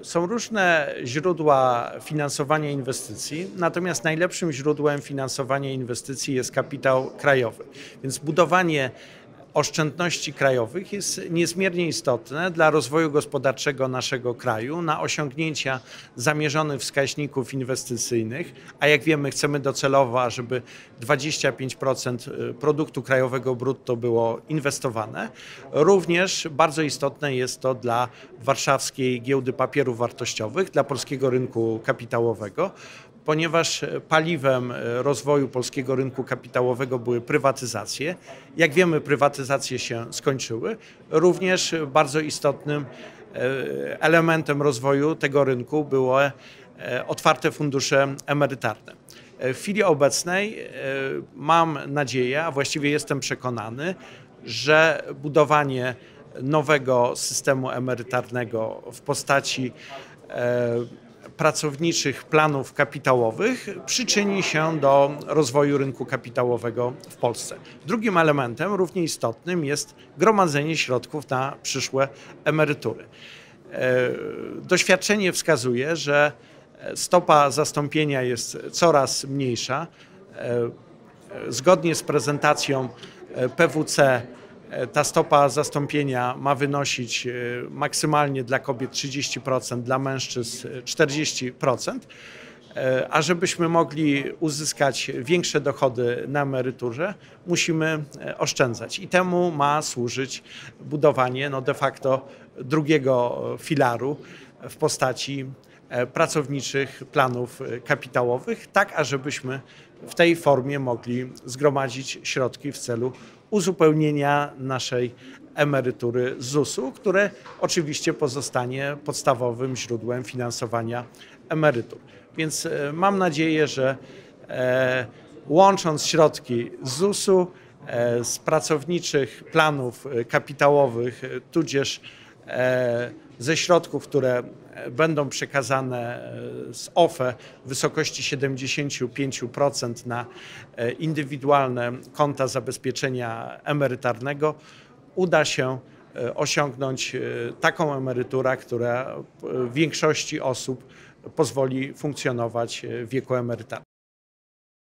Są różne źródła finansowania inwestycji, natomiast najlepszym źródłem finansowania inwestycji jest kapitał krajowy. Więc budowanie oszczędności krajowych jest niezmiernie istotne dla rozwoju gospodarczego naszego kraju, na osiągnięcia zamierzonych wskaźników inwestycyjnych, a jak wiemy chcemy docelowo, żeby 25% produktu krajowego brutto było inwestowane. Również bardzo istotne jest to dla Warszawskiej Giełdy Papierów Wartościowych, dla polskiego rynku kapitałowego, ponieważ paliwem rozwoju polskiego rynku kapitałowego były prywatyzacje. Jak wiemy, prywatyzacje się skończyły. Również bardzo istotnym elementem rozwoju tego rynku były otwarte fundusze emerytalne. W chwili obecnej mam nadzieję, a właściwie jestem przekonany, że budowanie nowego systemu emerytalnego w postaci pracowniczych planów kapitałowych przyczyni się do rozwoju rynku kapitałowego w Polsce. Drugim elementem, równie istotnym, jest gromadzenie środków na przyszłe emerytury. Doświadczenie wskazuje, że stopa zastąpienia jest coraz mniejsza. Zgodnie z prezentacją PwC ta stopa zastąpienia ma wynosić maksymalnie dla kobiet 30%, dla mężczyzn 40%, a żebyśmy mogli uzyskać większe dochody na emeryturze, musimy oszczędzać i temu ma służyć budowanie de facto drugiego filaru w postaci pracowniczych planów kapitałowych, tak ażebyśmy w tej formie mogli zgromadzić środki w celu uzupełnienia naszej emerytury z ZUS-u, które oczywiście pozostanie podstawowym źródłem finansowania emerytur. Więc mam nadzieję, że łącząc środki z ZUS-u, z pracowniczych planów kapitałowych, tudzież ze środków, które będą przekazane z OFE w wysokości 75% na indywidualne konta zabezpieczenia emerytalnego, uda się osiągnąć taką emeryturę, która większości osób pozwoli funkcjonować w wieku emerytalnym.